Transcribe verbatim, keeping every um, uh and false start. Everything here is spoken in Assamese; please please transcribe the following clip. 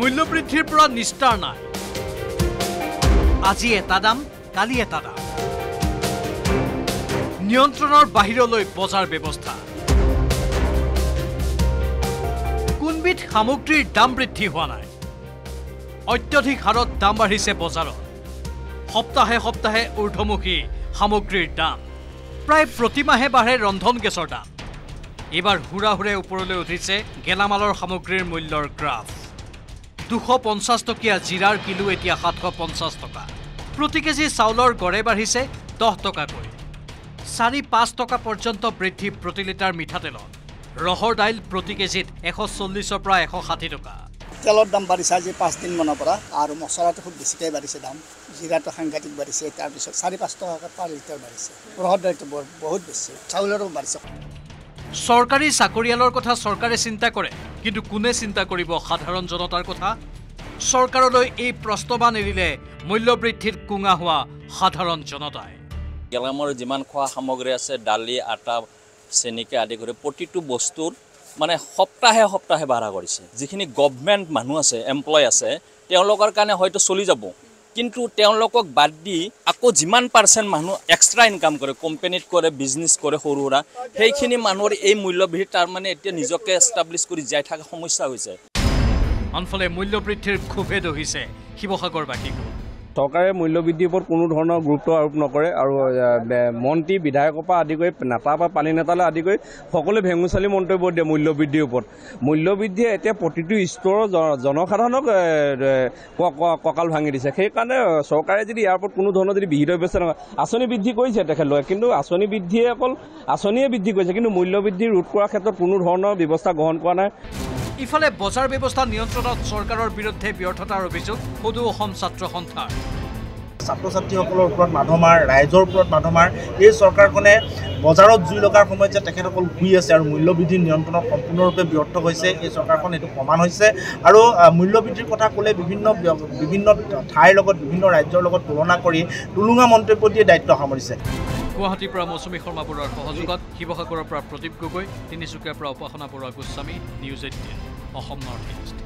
মূল্যবৃদ্ধিৰ পৰা নিস্তাৰ নাই আজি এটা দাম কালি এটা দাম নিয়ন্ত্ৰণৰ বাহিৰলৈ বজাৰ ব্যৱস্থা কোনবিধ সামগ্ৰীৰ দাম বৃদ্ধি হোৱা নাই অত্যধিক হাৰত দাম বাঢ়িছে বজাৰত সপ্তাহে সপ্তাহে ঊৰ্ধ্বমুখী সামগ্ৰীৰ দাম প্ৰায় প্ৰতিমাহে বাঢ়ে ৰন্ধন গেছৰ দাম এবাৰ হুৰা হুৰে ওপৰলৈ উঠিছে গেলামালৰ সামগ্ৰীৰ মূল্যৰ গ্ৰাফ দুশ পঞ্চাছ টকীয়া জিৰাৰ কিলো এতিয়া সাতশ পঞ্চাছ টকা প্ৰতি কেজি চাউলৰ গড়ে বাঢ়িছে দহ টকাকৈ চাৰি পাঁচ টকা পৰ্যন্ত বৃদ্ধি প্ৰতি লিটাৰ মিঠাতেলত ৰহৰ দাইল প্ৰতি কেজিত এশ চল্লিছৰ পৰা এশ ষাঠি টকা তেলৰ দাম বাঢ়িছে আজি পাঁচ দিন মানৰ পৰা আৰু মছলাটো খুব বেছিকৈ বাঢ়িছে দাম জিৰাটো সাংঘাতিক বাঢ়িছে তাৰপিছত চাৰি পাঁচ টকাকৈ পাৰ লিটাৰ বাঢ়িছে ৰহৰ দাইলটো বহুত বেছি চাউলৰো বাঢ়িছে চৰকাৰী চাকৰিয়ালৰ কথা চৰকাৰে চিন্তা কৰে কিন্তু কোনে চিন্তা কৰিব সাধাৰণ জনতাৰ কথা চৰকাৰলৈ এই প্ৰস্তাৱন এৰিলে মূল্যবৃদ্ধিত কুঙা হোৱা সাধাৰণ জনতাই গেলামালৰ যিমান খোৱা সামগ্ৰী আছে দালি আটা চেনিকে আদি কৰি প্ৰতিটো বস্তুৰ মানে সপ্তাহে সপ্তাহে বাঢ়া কৰিছে যিখিনি গভৰ্ণমেণ্ট মানুহ আছে এমপ্লয় আছে তেওঁলোকৰ কাৰণে হয়তো চলি যাব কিন্তু তেওঁলোকক বাদ দি আকৌ যিমান পাৰ্চেণ্ট মানুহ এক্সট্ৰা ইনকাম কৰে কোম্পানীত কৰে বিজনেছ কৰে সৰু সুৰা সেইখিনি মানুহৰ এই মূল্যবৃদ্ধি তাৰ মানে এতিয়া নিজকে এষ্টাব্লিছ কৰি যাই থকা সমস্যা হৈছে আনফালে মূল্যবৃদ্ধিৰ ক্ষোভে দহিছে শিৱসাগৰবাসীক চৰকাৰে মূল্যবৃদ্ধিৰ ওপৰত কোনো ধৰণৰ গুৰুত্ব আৰোপ নকৰে আৰু মন্ত্ৰী বিধায়কৰ পৰা আদি কৰি নেতা বা পানী নেতালৈ আদি কৰি সকলোৱে ভেঙুচালি মন্তব্য দিয়ে মূল্যবৃদ্ধিৰ ওপৰত মূল্যবৃদ্ধিয়ে এতিয়া প্ৰতিটো স্তৰৰ জনসাধাৰণক কঁকাল ভাঙি দিছে সেইকাৰণে চৰকাৰে যদি ইয়াৰ ওপৰত কোনো ধৰণৰ যদি বিহিত ব্যৱস্থা নকৰে আঁচনি বৃদ্ধি কৰিছে তেখেতলোকে কিন্তু আঁচনি বৃদ্ধিয়ে অকল আঁচনিয়ে বৃদ্ধি কৰিছে কিন্তু মূল্যবৃদ্ধি ৰোধ কৰাৰ ক্ষেত্ৰত কোনো ধৰণৰ ব্যৱস্থা গ্ৰহণ কৰা নাই ইফালে বজাৰ ব্যৱস্থা নিয়ন্ত্ৰণত চৰকাৰৰ বিৰুদ্ধে ব্যৰ্থতাৰ অভিযোগ সদৌ অসম ছাত্ৰ সন্থাৰ ছাত্ৰ ছাত্ৰীসকলৰ ওপৰত মাধমাৰ ৰাইজৰ ওপৰত মাধমাৰ এই চৰকাৰখনে বজাৰত জুই লগাৰ সময়ত যে তেখেতসকল শুই আছে আৰু মূল্যবৃদ্ধি নিয়ন্ত্ৰণত সম্পূৰ্ণৰূপে ব্যৰ্থ হৈছে এই চৰকাৰখন এইটো প্ৰমাণ হৈছে আৰু মূল্যবৃদ্ধিৰ কথা ক'লে বিভিন্ন বিভিন্ন ঠাইৰ লগত বিভিন্ন ৰাজ্যৰ লগত তুলনা কৰি টুলুঙা মন্তব্য দিয়ে দায়িত্ব সামৰিছে গুৱাহাটীৰ পৰা মৌচুমী শৰ্মা বৰুৱাৰ সহযোগত শিৱসাগৰৰ পৰা প্ৰদীপ গগৈ তিনিচুকীয়াৰ পৰা Upasana Baruah Goswami news eighteen Assam north east